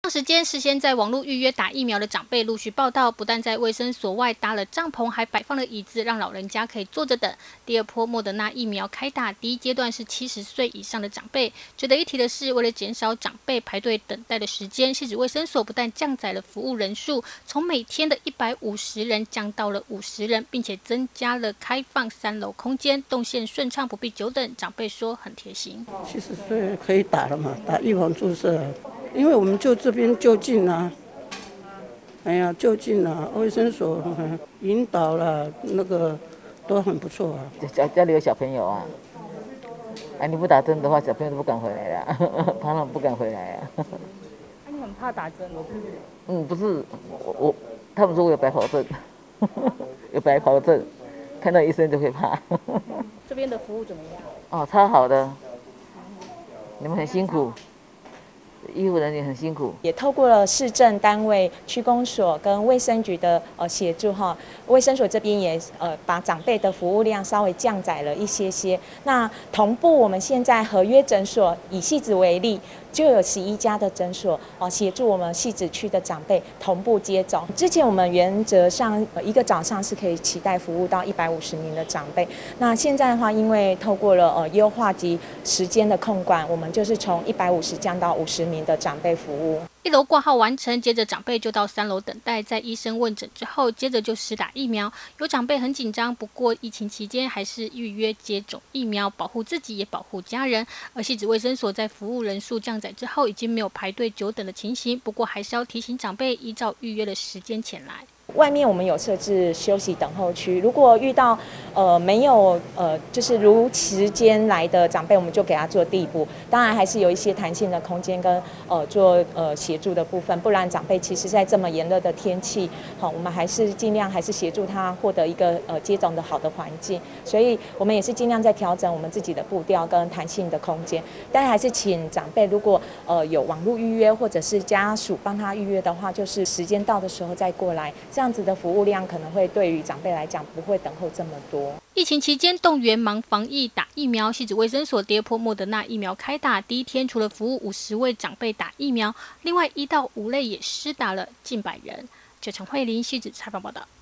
时间事先在网络预约打疫苗的长辈陆续报到，不但在卫生所外搭了帐篷，还摆放了椅子，让老人家可以坐着等。第二波莫德纳疫苗开打，第一阶段是70岁以上的长辈。值得一提的是，为了减少长辈排队等待的时间，汐止卫生所不但降载了服务人数，从每天的150人降到了50人，并且增加了开放3楼空间，动线顺畅，不必久等。长辈说很贴心。 70岁可以打了嘛，打预防注射。因为我们就这边就近啊，哎呀，就近啊，卫生所引导了，那个都很不错啊。 家里有小朋友啊，你不打针的话，小朋友都不敢回来了，旁人不敢回来啊。 你很怕打针？ 不是，他们说我有白袍症，有白袍症，看到医生就会怕。 这边的服务怎么样？ 哦，超好的，你们很辛苦。医护人员很辛苦， 也透过了市政单位、区公所跟卫生局的协助哈，卫生所这边也把长辈的服务量稍微降载了一些。那同步我们现在合约诊所以汐止为例，就有11家的诊所协助我们汐止区的长辈同步接种。之前我们原则上一个早上是可以期待服务到150名的长辈，那现在的话，因为透过了优化及时间的控管，我们就是从150降到50名的长辈服务。 1楼挂号完成，接着长辈就到3楼等待，在医生问诊之后，接着就施打疫苗。有长辈很紧张，不过疫情期间还是预约接种疫苗，保护自己也保护家人。而汐止卫生所在服务人数降载之后，已经没有排队久等的情形，不过还是要提醒长辈依照预约的时间前来。 外面我们有设置休息等候区，如果遇到没有就是如时间来的长辈，我们就给他做递补。当然还是有一些弹性的空间跟做协助的部分，不然长辈其实在这么炎热的天气，我们还是尽量还是协助他获得一个接种的好的环境。所以我们也是尽量在调整我们自己的步调跟弹性的空间。但还是请长辈如果有网络预约或者是家属帮他预约的话，就是时间到的时候再过来。这样子的服务量可能会对于长辈来讲不会等候这么多。 疫情期间动员忙防疫打疫苗，汐止卫生所第二波莫德纳疫苗开打第一天，除了服务50位长辈打疫苗，另外1到5类也施打了近100人。陈慧琳汐止采访报道。